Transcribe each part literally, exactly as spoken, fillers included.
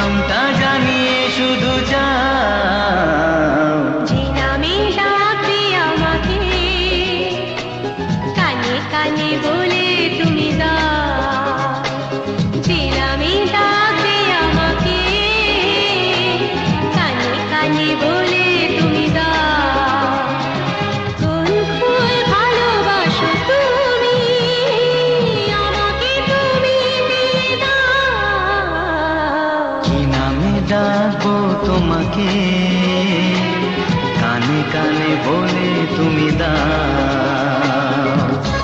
নামটা জানিয়ে শুধু যাও, যে নামে ডাকবে আমাকে, কানে কানে বলে তুমি দাও। যে নামে ডাকবে আমাকে, কানে কানে বলে তুমি দাও। কোন ফুল ভালোবাসো তুমি, আমাকে তুমি দিয়ে দাও। কি নামে ডাকবো তোমাকে, কানে কানে বলে তুমি দাও।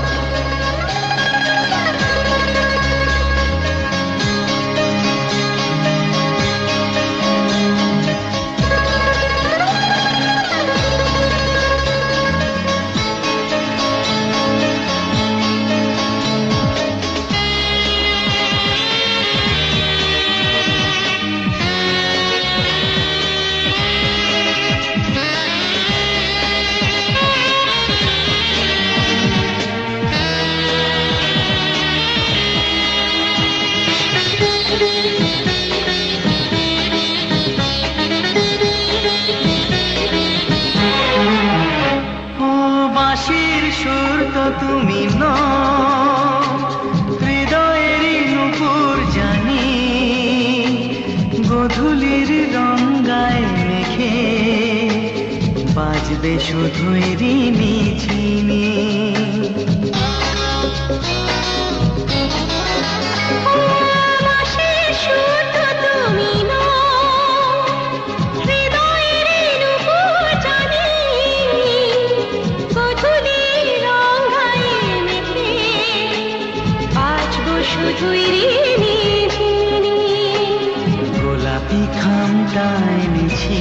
ও বাঁশির সুর তো তুমি নও, হৃদয়েরই নূপুর জানি, গোধূলির রং গায়ে মেখে বাজবে শুধুই রিনি ঝিনি। বাঁশির সুর তো তুমি নও, হৃদয়ের নূপুর জানি, গোধূলির রং গায়ে মেখে বাজবো শুধুই রিনি ঝিনি। গোলাপি খামটা এনেছি,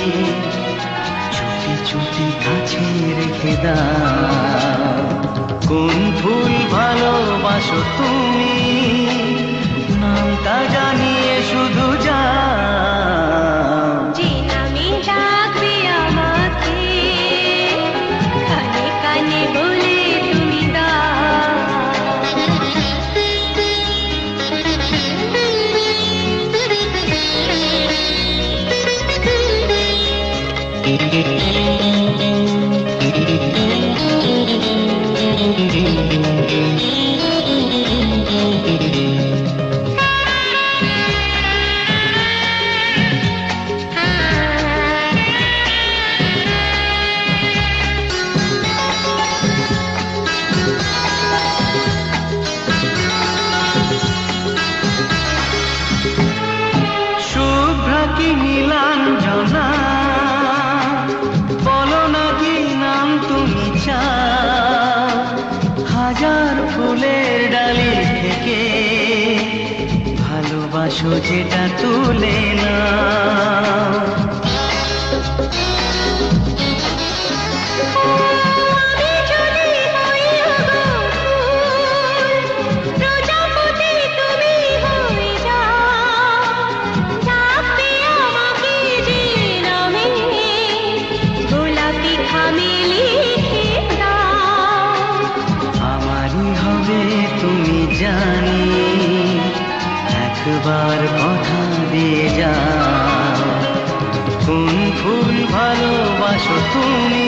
চুটি চুটি কাছে রেখে দাও। কোন ফুল ভালোবাসো তুমি, নামটা জানিয়ে শুধু যাও। যে নামে ডাকবে আমাকে, কানে কানে বলে তুমি দাও। শুভ্রা কি নীলাঞ্জনা, বলো না কি নাম তুমি চাও। হাজার ফুলের ডালি থেকে ভালোবাসো যেটা তুলে না। আমি যদি হই ফুল, প্রজাপতি তুমি হয়ে যাও। ডাকবে আমাকে যে নামে, গোলাপি খামে লিখে দাও। আমারই হবে তুমি জানি, একবার কথা দিয়ে যাও। কোন ফুল ভালোবাসো তুমি,